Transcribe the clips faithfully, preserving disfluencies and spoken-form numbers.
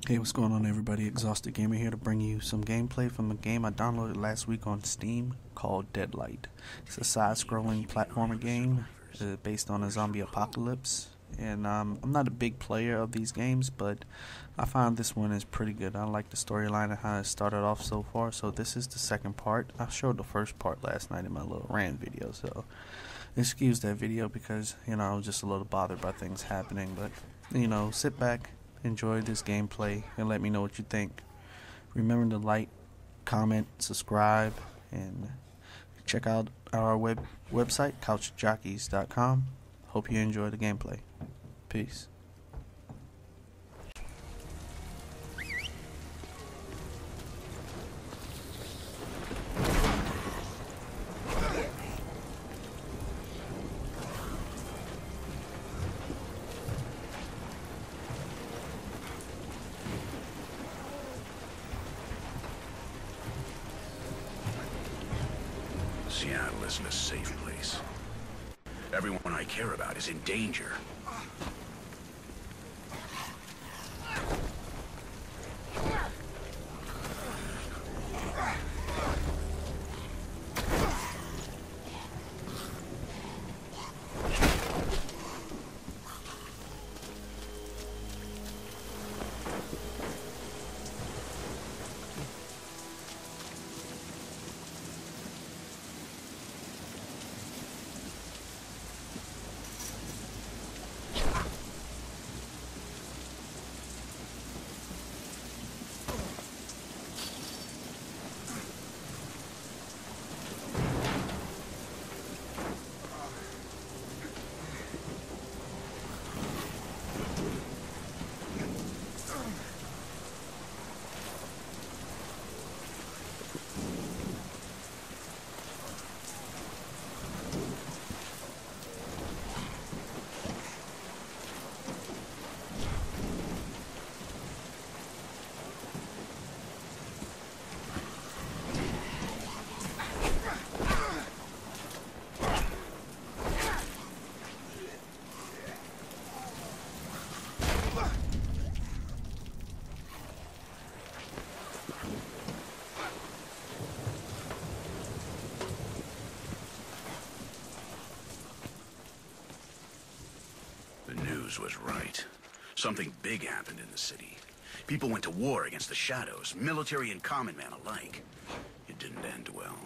Hey, what's going on, everybody? Exhausted Gamer here to bring you some gameplay from a game I downloaded last week on Steam called Deadlight. It's a side-scrolling platformer game uh, based on a zombie apocalypse, and um, I'm not a big player of these games, but I found this one is pretty good. I like the storyline and how it started off so far, so this is the second part. I showed the first part last night in my little rant video, so excuse that video because, you know, I was just a little bothered by things happening, but, you know, sit back, enjoy this gameplay, and let me know what you think. Remember to like, comment, subscribe, and check out our web website, couch jockeys dot com. Hope you enjoy the gameplay. Peace. Seattle isn't a safe place. Everyone I care about is in danger. Was right. Something big happened in the city. People went to war against the Shadows, military and common man alike. It didn't end well.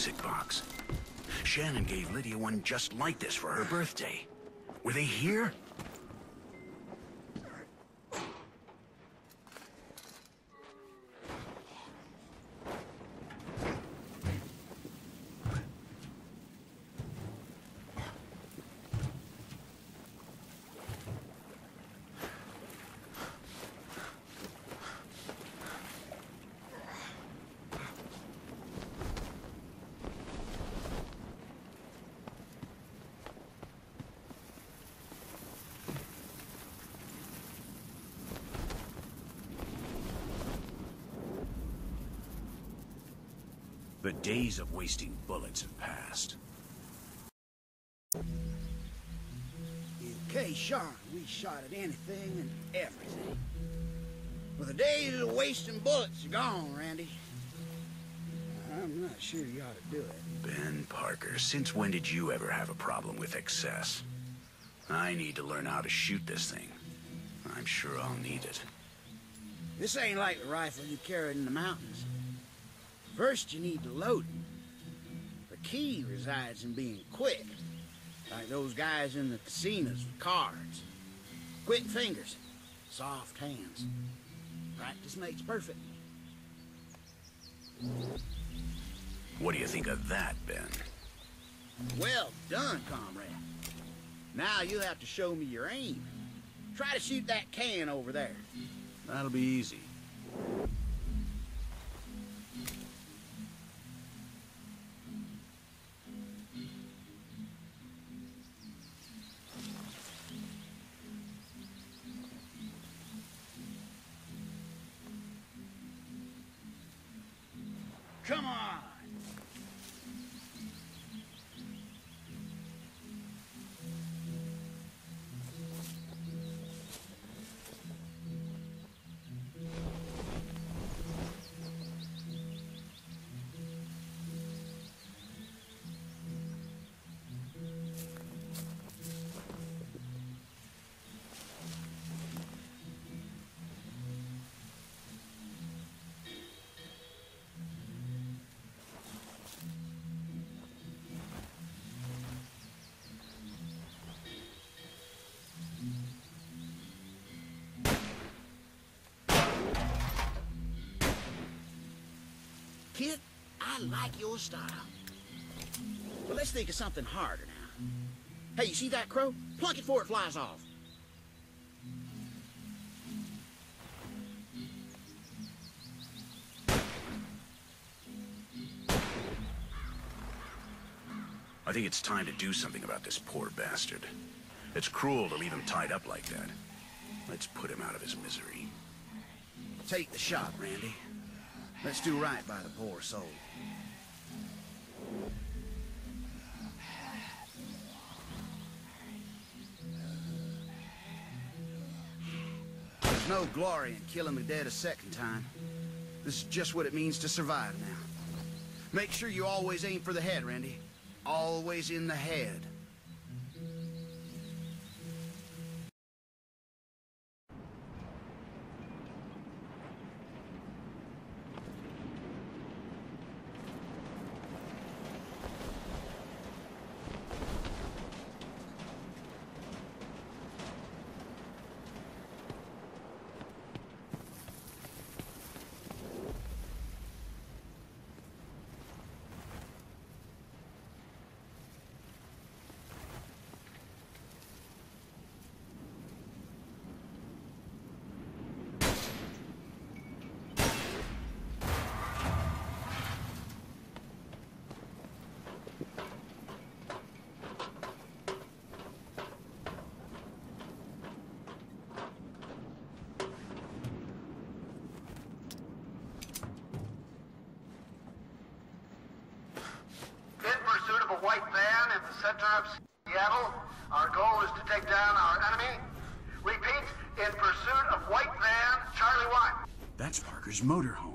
music box. Shannon gave Lydia one just like this for her birthday. Were they here? The days of wasting bullets have passed. In K-Sharn, we shot at anything and everything. Well, the days of wasting bullets are gone, Randy. I'm not sure you ought to do it. Ben Parker, since when did you ever have a problem with excess? I need to learn how to shoot this thing. I'm sure I'll need it. This ain't like the rifle you carried in the mountains. First, you need to load it. The key resides in being quick, like those guys in the casinos with cards. Quick fingers, soft hands. Practice makes perfect. What do you think of that, Ben? Well done, comrade. Now you'll have to show me your aim. Try to shoot that can over there. That'll be easy. Come on! Kid, I like your style. But let's think of something harder now. Hey, you see that crow? Plunk it before it flies off. I think it's time to do something about this poor bastard. It's cruel to leave him tied up like that. Let's put him out of his misery. Take the shot, Randy. Let's do right by the poor soul. There's no glory in killing the dead a second time. This is just what it means to survive now. Make sure you always aim for the head, Randy. Always in the head. White van in the center of Seattle. Our goal is to take down our enemy. Repeat, in pursuit of white van, Charlie one. That's Parker's motorhome.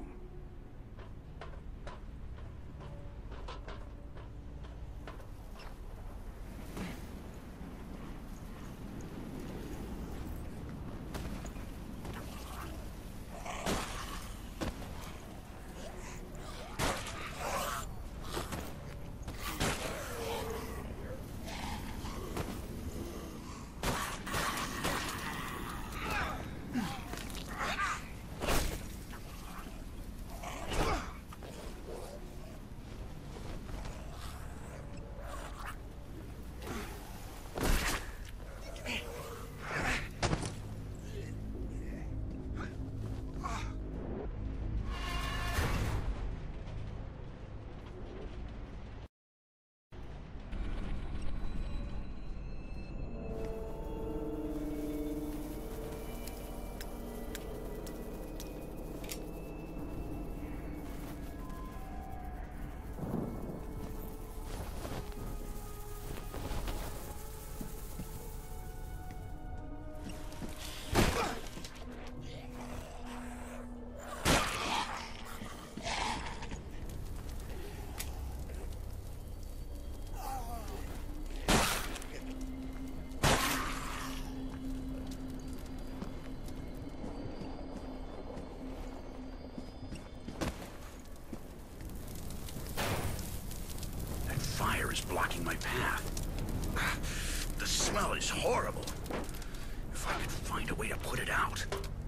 path. The smell is horrible. If I could find a way to put it out.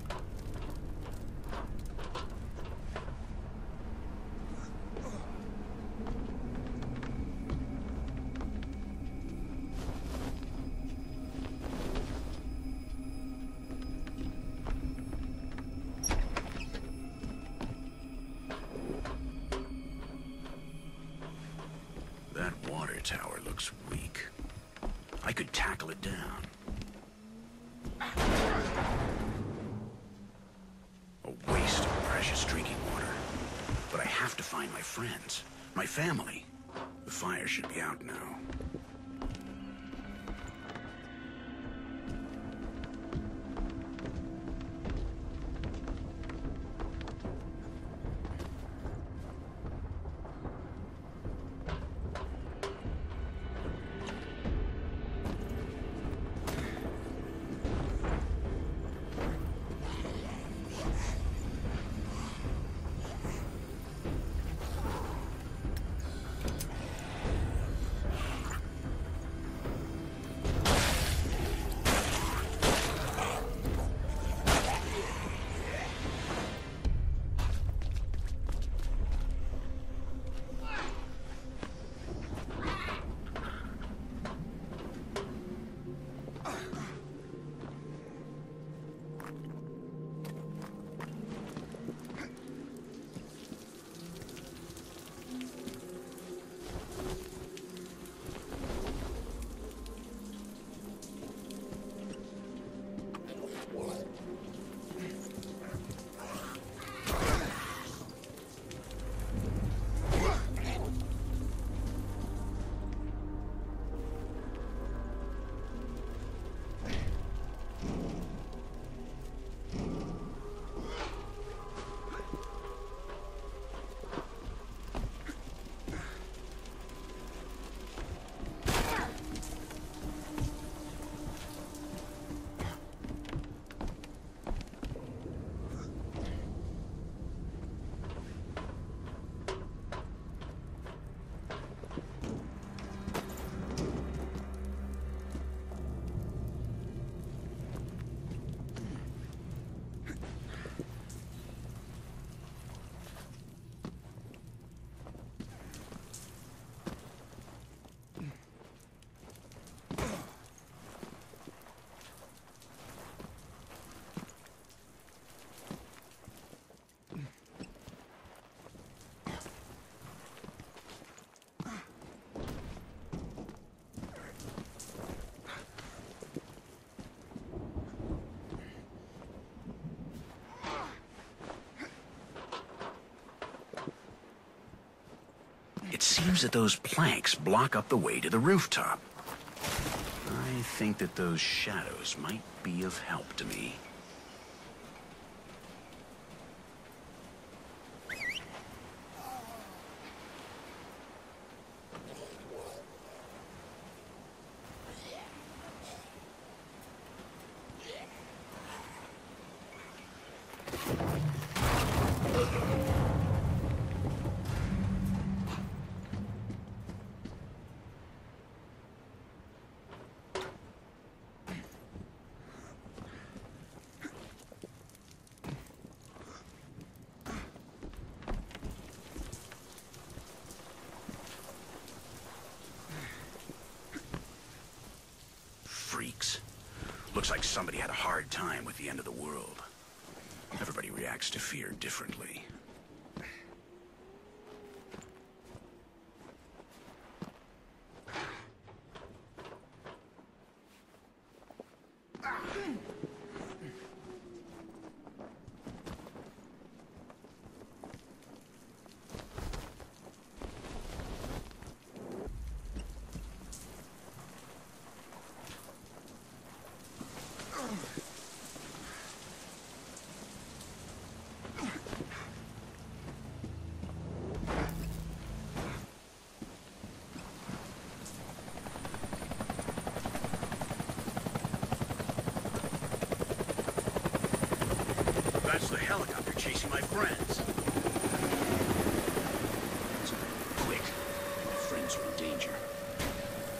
That water tower looks weak. I could tackle it down. A waste of precious drinking water. But I have to find my friends, my family. The fire should be out now. It seems that those planks block up the way to the rooftop. I think that those shadows might be of help to me. Freaks. Looks like somebody had a hard time with the end of the world. Everybody reacts to fear differently. That's the helicopter chasing my friends. Quick, my friends are in danger.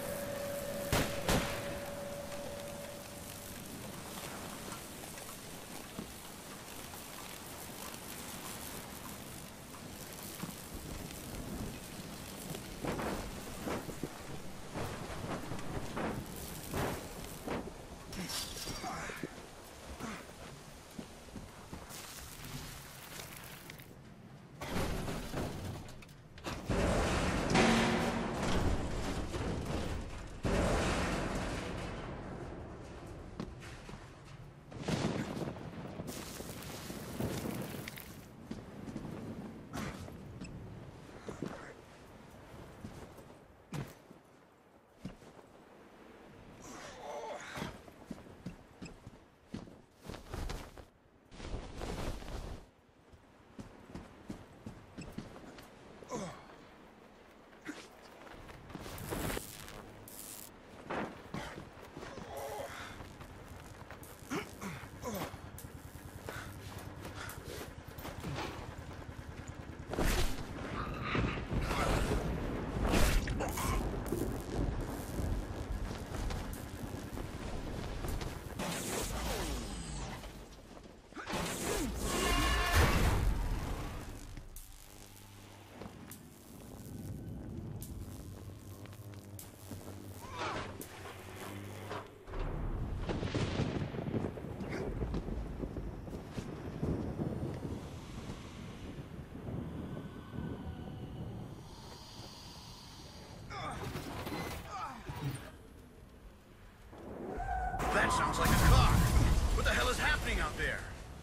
sounds like a car. What the hell is happening out there?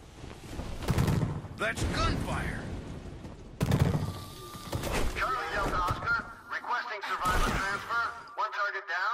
That's gunfire. Charlie Delta Oscar, requesting survivor transfer. One target down.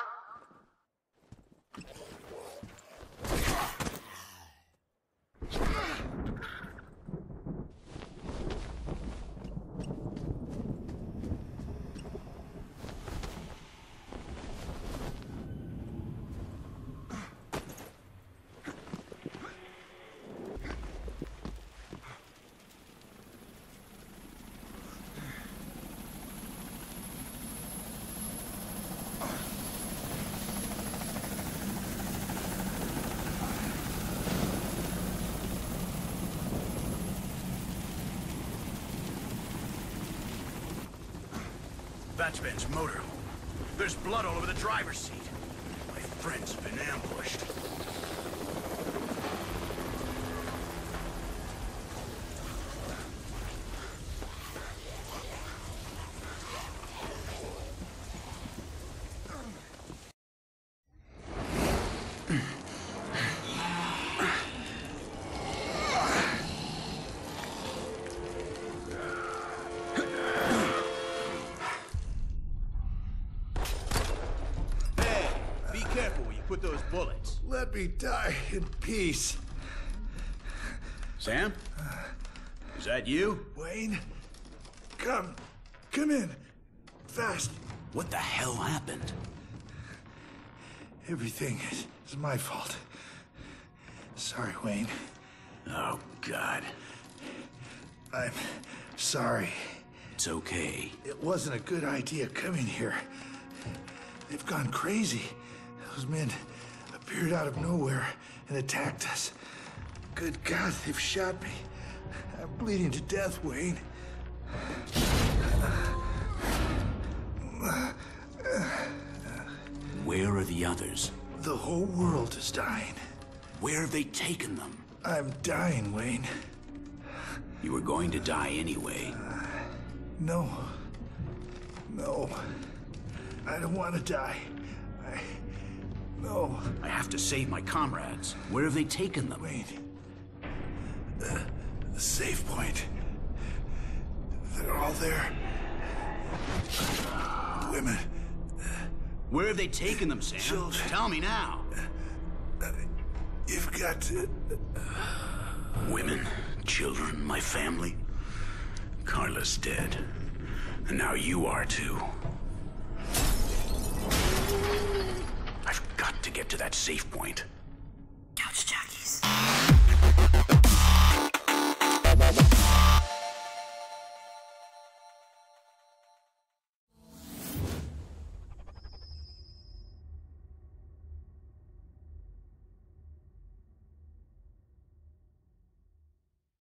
That's Ben's motorhome. There's blood all over the driver's seat. My friends have been ambushed. Put those bullets. Let me die in peace. Sam? Is that you? Wayne, come. Come in. Fast. What the hell happened? Everything is, is my fault. Sorry, Wayne. Oh, God. I'm sorry. It's okay. It wasn't a good idea coming here. They've gone crazy. Those men appeared out of nowhere and attacked us. Good God, they've shot me. I'm bleeding to death, Wayne. Where are the others? The whole world is dying. Where have they taken them? I'm dying, Wayne. You were going to die anyway. No. No. I don't want to die. I... No. I have to save my comrades. Where have they taken them? Wayne. Uh, the safe point. They're all there. Women. Where have they taken them, Sam? Children. Tell me now. Uh, you've got to... Women, children, my family. Carla's dead. And now you are too. I've got to get to that safe point.